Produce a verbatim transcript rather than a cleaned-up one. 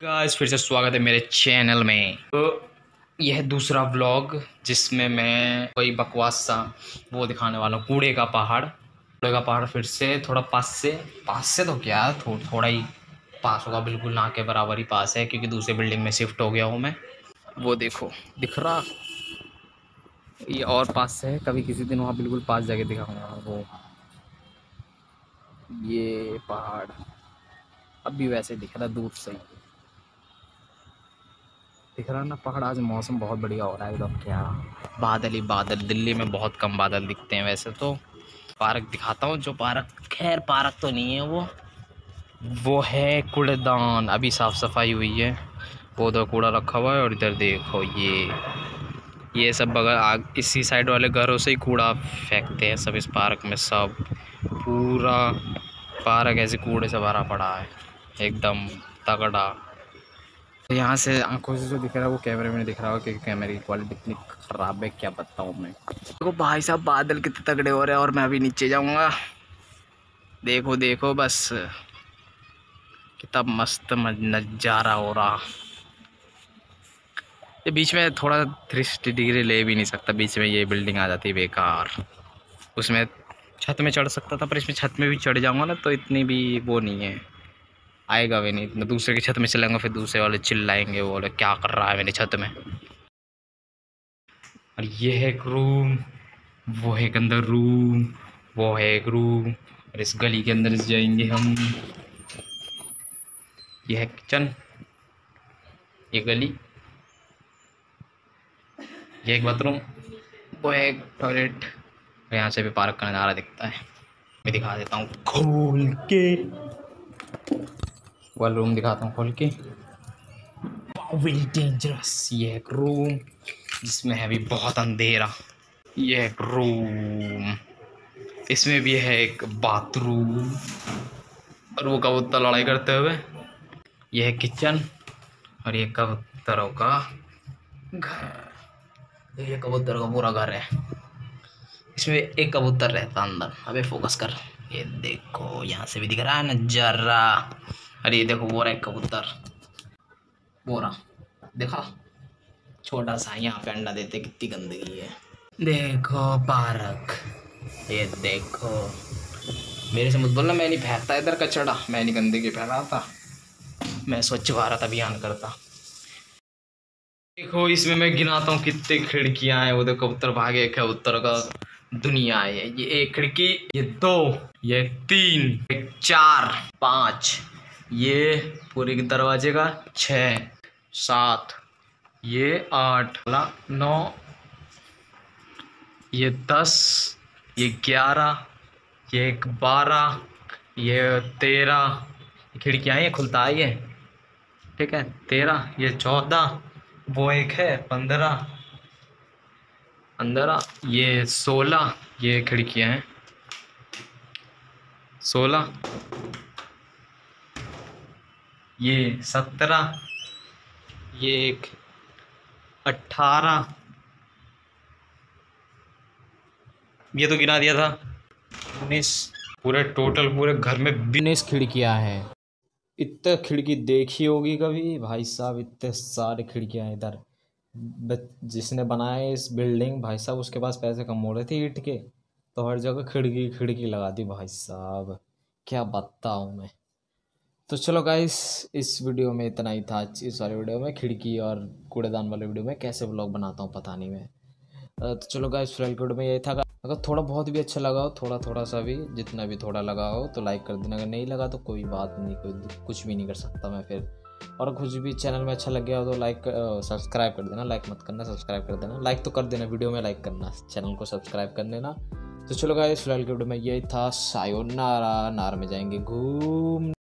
Guys फिर से स्वागत है मेरे चैनल में। तो यह दूसरा व्लॉग जिसमें मैं कोई बकवास सा वो दिखाने वाला हूँ। कूड़े का पहाड़ कूड़े का पहाड़ फिर से थोड़ा पास से पास से तो क्या थो, थोड़ा ही पास होगा, बिल्कुल ना के बराबर ही पास है क्योंकि दूसरी बिल्डिंग में शिफ्ट हो गया हूँ मैं। वो देखो दिख रहा, ये और पास से है। कभी किसी दिन वहाँ बिल्कुल पास जाके दिखाऊंगा। वो ये पहाड़ अब भी वैसे दिख रहा दूर से ही दिख रहा ना पहाड़। आज मौसम बहुत बढ़िया हो रहा है एकदम। क्या बादल ही बादल, दिल्ली में बहुत कम बादल दिखते हैं वैसे तो। पार्क दिखाता हूँ, जो पार्क, खैर पार्क तो नहीं है वो वो है कूड़ेदान। अभी साफ सफाई हुई है, पौधा कूड़ा रखा हुआ है। और इधर देखो ये ये सब बगल आग इसी साइड वाले घरों से ही कूड़ा फेंकते हैं सब इस पार्क में। सब पूरा पार्क ऐसे कूड़े से भरा पड़ा है एकदम तगड़ा। यहाँ से आंखों से जो दिख रहा है वो कैमरे में दिख रहा हो क्योंकि कैमरे की क्वालिटी इतनी ख़राब है, क्या बताऊँ मैं। देखो भाई साहब बादल कितने तगड़े हो रहे हैं और मैं अभी नीचे जाऊँगा। देखो देखो बस कितना मस्त नज़ारा हो रहा। ये बीच में थोड़ा थ्री सिक्सटी डिग्री ले भी नहीं सकता, बीच में ये बिल्डिंग आ जाती है बेकार। उसमें छत में चढ़ सकता था पर इसमें छत में भी चढ़ जाऊँगा ना तो इतनी भी वो नहीं है, आएगा भी नहीं। मैं दूसरे की छत में चलाऊँगा फिर दूसरे वाले चिल्लाएंगे, वो बोले क्या कर रहा है मेरी छत में। और ये है एक रूम, वो है एक अंदर रूम, वो है एक रूम। और इस गली के अंदर जाएंगे हम। ये है किचन, ये गली, ये एक बाथरूम, वो है एक टॉयलेट। और यहाँ से भी पार्क का नज़ारा दिखता है। मैं दिखा देता हूँ खोल के, वाला रूम दिखाता हूँ खोल के। Very dangerous. ये एक रूम जिसमें है भी बहुत अंधेरा। ये एक रूम, इसमें भी है एक बाथरूम। और वो कबूतर लड़ाई करते हुए। यह है किचन और ये कबूतरों का घर। ये कबूतरों का पूरा घर है। इसमें एक कबूतर रहता अंदर। अबे फोकस कर, ये देखो यहाँ से भी दिख रहा है नजारा। अरे ये देखो वो रहा एक कबूतर, वो रहा देखा, छोटा सा। यहाँ पे अंडा देते, कितनी गंदगी है। देखो पार्क, ये देखो। मेरे से मत बोलना, मैं नहीं फेंकता इधर कचड़ा, मैं नहीं गंदगी फैलाता, मैं स्वच्छ भारत अभियान करता। देखो इसमें मैं गिनाता हूँ कितने खिड़कियां हैं। वो देखो कबूतर भागे, कबूतर का दुनिया है। ये एक खिड़की, ये दो, ये तीन, ये चार, पाँच, ये पूरे के दरवाजे का छः, सात, ये आठ, नौ, ये दस, ये ग्यारह, ये एक बारह, ये तेरह खिड़कियाँ हैं। ये खुलता है ये, ठीक है। तेरह, ये चौदह, वो एक है पंद्रह, पंद्रह, ये सोलह, ये खिड़कियाँ हैं सोलह, ये सत्रह, ये एक अट्ठारह, ये तो गिना दिया था उन्नीस। पूरे टोटल पूरे घर में उन्नीस खिड़कियाँ हैं। इतने खिड़की देखी होगी कभी भाई साहब, इतने सारे खिड़कियाँ हैं इधर। जिसने बनाया इस बिल्डिंग भाई साहब, उसके पास पैसे कम हो रहे थे ईंट के, तो हर जगह खिड़की खिड़की लगा दी भाई साहब, क्या बताऊँ मैं। तो चलो गाइस इस वीडियो में इतना ही था। इस वाले वीडियो में खिड़की और कूड़ेदान वाले वीडियो में कैसे व्लॉग बनाता हूँ पता नहीं मैं। तो चलो गाइस फिलहाल वीडियो में यही था। अगर थोड़ा बहुत भी अच्छा लगा हो, थोड़ा थोड़ा सा भी, जितना भी थोड़ा लगा हो तो लाइक कर देना। अगर नहीं लगा तो कोई बात नहीं, कोई कुछ भी नहीं कर सकता मैं फिर। और कुछ भी चैनल में अच्छा लग गया हो तो लाइक सब्सक्राइब कर देना। लाइक मत करना, सब्सक्राइब कर देना। लाइक तो कर देना, वीडियो में लाइक करना, चैनल को सब्सक्राइब कर देना। तो चलो गाइस फिलहाल वीडियो में यही था। सायोनारा, नार में जाएंगे घूम।